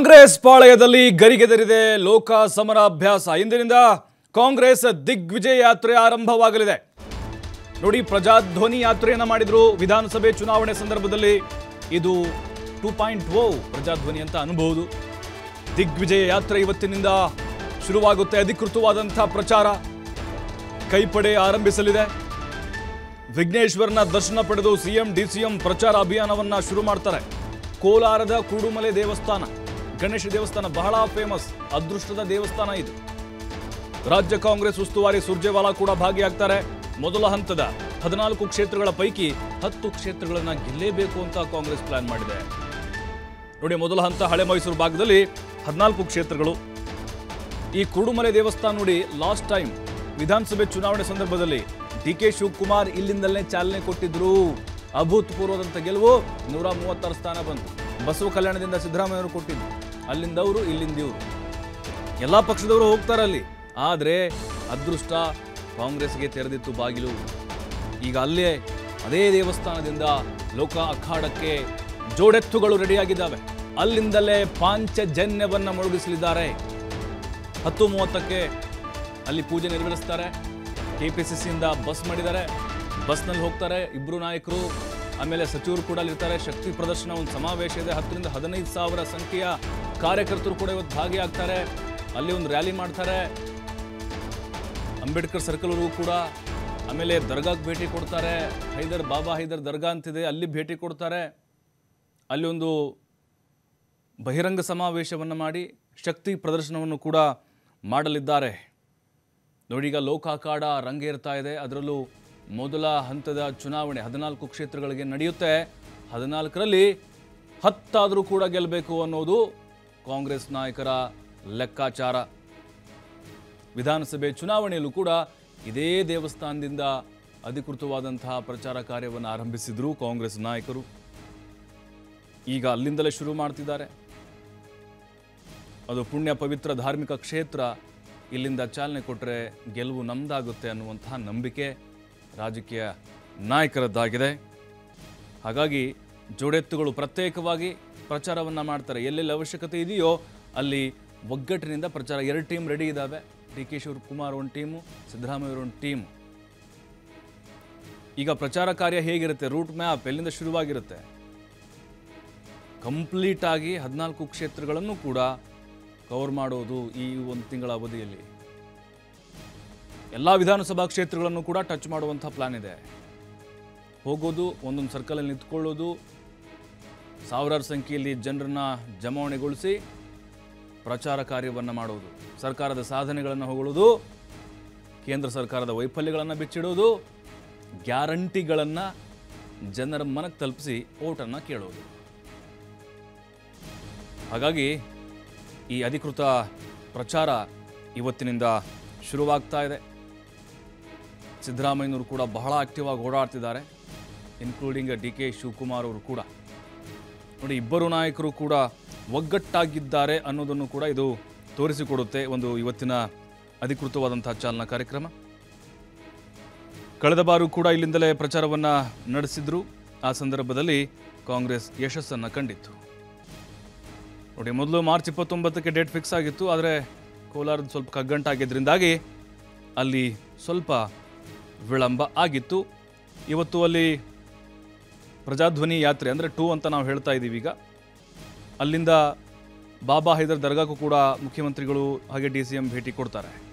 ಕಾಂಗ್ರೆಸ್ ಪಾಳಯದಲ್ಲಿ ಗರಿಗೆದರಿದೆ ಲೋಕ ಸಮರಾಭ್ಯಾಸ. ಇಂದಿನಿಂದ ಕಾಂಗ್ರೆಸ್ ದಿಗ್ವಿಜಯ ಯಾತ್ರೆ ಆರಂಭವಾಗಲಿದೆ. ನೋಡಿ, ಪ್ರಜಾಧ್ವನಿ ಯಾತ್ರೆಯನ್ನು ಮಾಡಿದ್ರು ವಿಧಾನಸಭೆ ಚುನಾವಣೆ ಸಂದರ್ಭದಲ್ಲಿ. ಇದು 2.0 ಪ್ರಜಾಧ್ವನಿ ಅಂತ ಅನ್ಬಹುದು. ದಿಗ್ವಿಜಯ ಯಾತ್ರೆ ಇವತ್ತಿನಿಂದ ಶುರುವಾಗುತ್ತೆ. ಅಧಿಕೃತವಾದಂತಹ ಪ್ರಚಾರ ಕೈಪಡೆ ಆರಂಭಿಸಲಿದೆ. ವಿಘ್ನೇಶ್ವರನ ದರ್ಶನ ಪಡೆದು ಸಿಎಂ ಡಿಸಿಎಂ ಪ್ರಚಾರ ಅಭಿಯಾನವನ್ನ ಶುರು ಮಾಡ್ತಾರೆ. ಕೋಲಾರದ ಕೂಡುಮಲೆ ದೇವಸ್ಥಾನ, ಗಣೇಶ ದೇವಸ್ಥಾನ ಬಹಳ ಫೇಮಸ್, ಅದೃಷ್ಟದ ದೇವಸ್ಥಾನ ಇದು. ರಾಜ್ಯ ಕಾಂಗ್ರೆಸ್ ಉಸ್ತುವಾರಿ ಸುರ್ಜೇವಾಲಾ ಕೂಡ ಭಾಗಿಯಾಗ್ತಾರೆ. ಮೊದಲ ಹಂತದ 14 ಕ್ಷೇತ್ರಗಳ ಪೈಕಿ 10 ಕ್ಷೇತ್ರಗಳನ್ನ ಗೆಲ್ಲೇಬೇಕು ಅಂತ ಕಾಂಗ್ರೆಸ್ ಪ್ಲಾನ್ ಮಾಡಿದೆ. ನೋಡಿ, ಮೊದಲ ಹಂತ ಹಳೆ ಮೈಸೂರು ಭಾಗದಲ್ಲಿ 14 ಕ್ಷೇತ್ರಗಳು. ಈ ಕೂಡುಮಲೆ ದೇವಸ್ಥಾನ ನೋಡಿ, ಲಾಸ್ಟ್ ಟೈಮ್ ವಿಧಾನಸಭೆ ಚುನಾವಣೆ ಸಂದರ್ಭದಲ್ಲಿ ಡಿ.ಕೆ. ಶಿವಕುಮಾರ್ ಇಲ್ಲಿಂದಲೇ ಚಾಲನೆ ಕೊಟ್ಟಿದ್ರು. ಅಭೂತಪೂರ್ವದಂತ ಗೆಲುವು, 136 ಸ್ಥಾನ ಬಂತು. ಬಸವ ಕಲ್ಯಾಣದಿಂದ ಸಿದ್ದರಾಮಯ್ಯವರು ಕೊಟ್ಟಿದ್ರು. ಅಲ್ಲಿಂದವರು ಇಲ್ಲಿಂದ ಇವರು ಎಲ್ಲ ಪಕ್ಷದವರು ಹೋಗ್ತಾರೆ ಅಲ್ಲಿ. ಆದರೆ ಅದೃಷ್ಟ ಕಾಂಗ್ರೆಸ್ಗೆ ತೆರೆದಿತ್ತು ಬಾಗಿಲು. ಈಗ ಅಲ್ಲೇ ಅದೇ ದೇವಸ್ಥಾನದಿಂದ ಲೋಕ ಅಖಾಡಕ್ಕೆ ಜೋಡೆತ್ತುಗಳು ರೆಡಿಯಾಗಿದ್ದಾವೆ. ಅಲ್ಲಿಂದಲೇ ಪಾಂಚಜನ್ಯವನ್ನ ಮುಳುಗಿಸಲಿದ್ದಾರೆ. 10:30ಕ್ಕೆ ಅಲ್ಲಿ ಪೂಜೆ ನೆರವೇರಿಸ್ತಾರೆ. ಕೆಪಿಸಿಸಿಯಿಂದ ಬಸ್ ಮಾಡಿದ್ದಾರೆ. ಬಸ್ನಲ್ಲಿ ಹೋಗ್ತಾರೆ ಇಬ್ಬರು ನಾಯಕರು, ಆಮೇಲೆ ಸಚಿವರು ಕೂಡ ಅಲ್ಲಿರ್ತಾರೆ. ಶಕ್ತಿ ಪ್ರದರ್ಶನ, ಒಂದು ಸಮಾವೇಶ ಇದೆ. 10 ರಿಂದ 15 ಸಾವಿರ ಸಂಖ್ಯೆಯ ಕಾರ್ಯಕರ್ತರು ಕೂಡ ಇವತ್ತು ಭಾಗಿಯಾಗ್ತಾರೆ. ಅಲ್ಲಿ ಒಂದು ರ್ಯಾಲಿ ಮಾಡ್ತಾರೆ. ಅಂಬೇಡ್ಕರ್ ಸರ್ಕಲ್ವರೆಗೂ ಕೂಡ. ಆಮೇಲೆ ದರ್ಗಾಕ್ಕೆ ಭೇಟಿ ಕೊಡ್ತಾರೆ. ಬಾಬಾ ಹೈದರ್ ದರ್ಗಾ ಅಂತಿದೆ, ಅಲ್ಲಿ ಭೇಟಿ ಕೊಡ್ತಾರೆ. ಅಲ್ಲಿ ಒಂದು ಬಹಿರಂಗ ಸಮಾವೇಶವನ್ನು ಮಾಡಿ ಶಕ್ತಿ ಪ್ರದರ್ಶನವನ್ನು ಕೂಡ ಮಾಡಲಿದ್ದಾರೆ. ನೋಡಿ, ಈಗ ಲೋಕ ಅಖಾಡ ರಂಗೇರ್ತಾ ಇದೆ. ಅದರಲ್ಲೂ ಮೊದಲ ಹಂತದ ಚುನಾವಣೆ 14 ಕ್ಷೇತ್ರಗಳಿಗೆ ನಡೆಯುತ್ತೆ. 14ರಲ್ಲಿ 10 ಕೂಡ ಗೆಲ್ಲಬೇಕು ಅನ್ನೋದು ಕಾಂಗ್ರೆಸ್ ನಾಯಕರ ಲೆಕ್ಕಾಚಾರ. ವಿಧಾನಸಭೆ ಚುನಾವಣೆಯಲ್ಲೂ ಕೂಡ ಇದೇ ದೇವಸ್ಥಾನದಿಂದ ಅಧಿಕೃತವಾದಂತಹ ಪ್ರಚಾರ ಕಾರ್ಯವನ್ನು ಆರಂಭಿಸಿದ್ರು ಕಾಂಗ್ರೆಸ್ ನಾಯಕರು. ಈಗ ಅಲ್ಲಿಂದಲೇ ಶುರು ಮಾಡ್ತಿದ್ದಾರೆ. ಅದು ಪುಣ್ಯ ಪವಿತ್ರ ಧಾರ್ಮಿಕ ಕ್ಷೇತ್ರ. ಇಲ್ಲಿಂದ ಚಾಲನೆ ಕೊಟ್ಟರೆ ಗೆಲುವು ನಮ್ದಾಗುತ್ತೆ ಅನ್ನುವಂತಹ ನಂಬಿಕೆ ರಾಜಕೀಯ ನಾಯಕರದ್ದಾಗಿದೆ. ಹಾಗಾಗಿ ಜೋಡೆತ್ತುಗಳು ಪ್ರತ್ಯೇಕವಾಗಿ ಪ್ರಚಾರವನ್ನು ಮಾಡ್ತಾರೆ. ಎಲ್ಲೆಲ್ಲಿ ಅವಶ್ಯಕತೆ ಇದೆಯೋ ಅಲ್ಲಿ ಒಗ್ಗಟ್ಟಿನಿಂದ ಪ್ರಚಾರ. 2 ಟೀಮ್ ರೆಡಿ ಇದ್ದಾವೆ. ಡಿ.ಕೆ. ಶಿವಕುಮಾರ್ ಒಂದು ಟೀಮು, ಸಿದ್ದರಾಮಯ್ಯವರು ಒಂದು ಟೀಮು. ಈಗ ಪ್ರಚಾರ ಕಾರ್ಯ ಹೇಗಿರುತ್ತೆ, ರೂಟ್ ಮ್ಯಾಪ್ ಎಲ್ಲಿಂದ ಶುರುವಾಗಿರುತ್ತೆ. ಕಂಪ್ಲೀಟ್ ಆಗಿ 14 ಕ್ಷೇತ್ರಗಳನ್ನು ಕೂಡ ಕವರ್ ಮಾಡೋದು ಈ ಒಂದು ತಿಂಗಳ ಅವಧಿಯಲ್ಲಿ. ಎಲ್ಲ ವಿಧಾನಸಭಾ ಕ್ಷೇತ್ರಗಳನ್ನು ಕೂಡ ಟಚ್ ಮಾಡುವಂಥ ಪ್ಲಾನ್ ಇದೆ. ಹೋಗೋದು, ಒಂದೊಂದು ಸರ್ಕಲಲ್ಲಿ ನಿಂತ್ಕೊಳ್ಳೋದು, ಸಾವಿರಾರು ಸಂಖ್ಯೆಯಲ್ಲಿ ಜನರನ್ನ ಜಮಾವಣೆಗೊಳಿಸಿ ಪ್ರಚಾರ ಕಾರ್ಯವನ್ನು ಮಾಡೋದು, ಸರ್ಕಾರದ ಸಾಧನೆಗಳನ್ನು ಹೊಗಳೋದು, ಕೇಂದ್ರ ಸರ್ಕಾರದ ವೈಫಲ್ಯಗಳನ್ನು ಬಿಚ್ಚಿಡೋದು, ಗ್ಯಾರಂಟಿಗಳನ್ನು ಜನರ ಮನಕ್ಕೆ ತಲುಪಿಸಿ ಓಟನ್ನು ಕೇಳೋದು. ಹಾಗಾಗಿ ಈ ಅಧಿಕೃತ ಪ್ರಚಾರ ಇವತ್ತಿನಿಂದ ಶುರುವಾಗ್ತಾ ಇದೆ. ಸಿದ್ದರಾಮಯ್ಯನವರು ಕೂಡ ಬಹಳ ಆಕ್ಟಿವ್ ಆಗಿ ಓಡಾಡ್ತಿದ್ದಾರೆ, ಇನ್ಕ್ಲೂಡಿಂಗ್ ಡಿ.ಕೆ. ಶಿವಕುಮಾರ್ ಅವರು ಕೂಡ. ನೋಡಿ, ಇಬ್ಬರು ನಾಯಕರು ಕೂಡ ಒಗ್ಗಟ್ಟಾಗಿದ್ದಾರೆ ಅನ್ನೋದನ್ನು ಕೂಡ ಇದು ತೋರಿಸಿಕೊಡುತ್ತೆ ಒಂದು ಇವತ್ತಿನ ಅಧಿಕೃತವಾದಂತಹ ಚಾಲನಾ ಕಾರ್ಯಕ್ರಮ. ಕಳೆದ ಬಾರು ಕೂಡ ಇಲ್ಲಿಂದಲೇ ಪ್ರಚಾರವನ್ನು ನಡೆಸಿದ್ರು. ಆ ಸಂದರ್ಭದಲ್ಲಿ ಕಾಂಗ್ರೆಸ್ ಯಶಸ್ಸನ್ನು ಕಂಡಿತ್ತು. ನೋಡಿ, ಮೊದಲು ಮಾರ್ಚ್ 29ಕ್ಕೆ ಡೇಟ್ ಫಿಕ್ಸ್ ಆಗಿತ್ತು. ಆದರೆ ಕೋಲಾರದ ಸ್ವಲ್ಪ ಕಗ್ಗಂಟಾಗಿದ್ದರಿಂದಾಗಿ ಅಲ್ಲಿ ಸ್ವಲ್ಪ ವಿಳಂಬ ಆಗಿತ್ತು. ಇವತ್ತು ಅಲ್ಲಿ ಪ್ರಜಾಧ್ವನಿ ಯಾತ್ರೆ ಅಂದರೆ 2 ಅಂತ ನಾವು ಹೇಳ್ತಾ ಇದ್ದೀವಿ. ಈಗ ಅಲ್ಲಿಂದ ಬಾಬಾ ಹೈದರ್ ದರ್ಗಾಕ್ಕೂ ಕೂಡ ಮುಖ್ಯಮಂತ್ರಿಗಳು ಹಾಗೆ ಡಿ.ಸಿ.ಎಂ ಭೇಟಿ ಕೊಡ್ತಾರೆ.